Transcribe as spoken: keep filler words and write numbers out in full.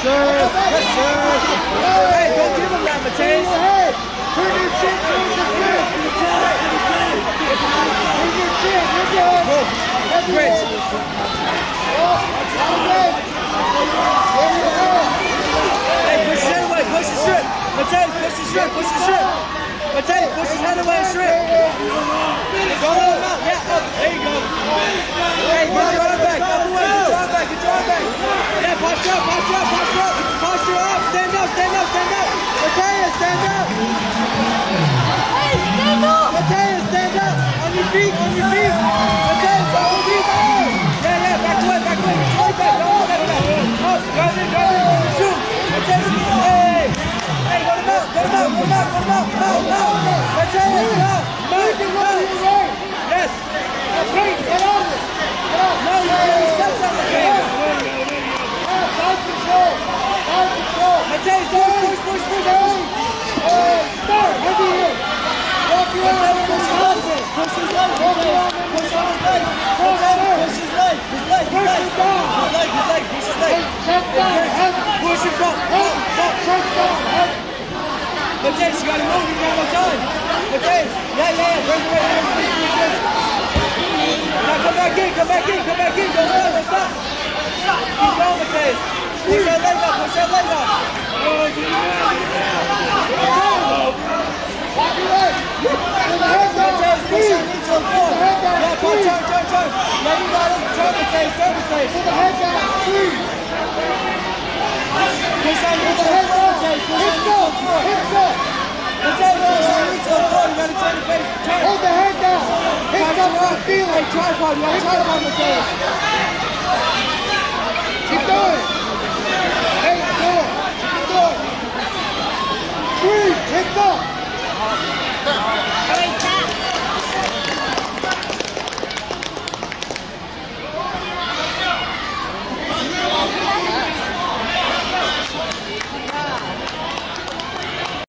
serve. Good serve. Hey, don't give him that, Mateus. Turn your chin towards the grip. Turn your chin. You're good. Great. Hey, push his head away. Push his strip. Mateus, push his strip. Push his strip. Mateus, push his head away and strip. Go on out. Yeah, up. There you go. Hey, get your arm back. Up away. Get your arm back. Get your arm back. Yeah, posture up. Posture up. Posture up. Posture up. Stand up. Stand up. Stand up. Mateus, stand up. Hey, stand up. Mateus, stand up. On your feet. On your feet. Mateus, on your feet. Yeah, yeah. Back away. Back away. Get your back. Don't let him out. Up. Drive in. Drive in. Shoot. Mateus. Hey. Hey, let him out. Let him out. Let him out. Let him out. Out. Out. Mateus, out. Move. Move. Yes. Great. Get on it. No, you can't step on the game. Side control. Side control. Mateus, push, push, push, push. Start. Heavy hit. Walk your arm. Push his legs. Push his legs. Push his legs. Push his legs. Push his legs. His legs. His legs. His legs. His legs. Push his legs. Chest down. Head. Push him up. Up. Up. Chest down. Head. Mateus, you gotta move. You got no time. Mateus. Yeah, yeah, yeah. Break away. Now come back in. Come back in. Come back in. Don't stop. Don't stop. Keep going, Mateus. Push that leg up. Push that leg up. Walk your leg. Put the head down. Mateus, push your knee to the floor. Yeah, come on, turn, turn, turn. Yeah, you got it. Turn, Mateus. Turn, Mateus. Put the head down. Squeeze. Push that knee to the floor, Mateus. Push that knee to the floor. Hips up. Mateus, push that knee to the floor. You gotta turn the face. Turn. Hold the head down. Hips up to the ceiling. Hey, tripod. You gotta tripod, Mateus. Keep going. Hey, do it. Keep going. Squeeze. Hips up.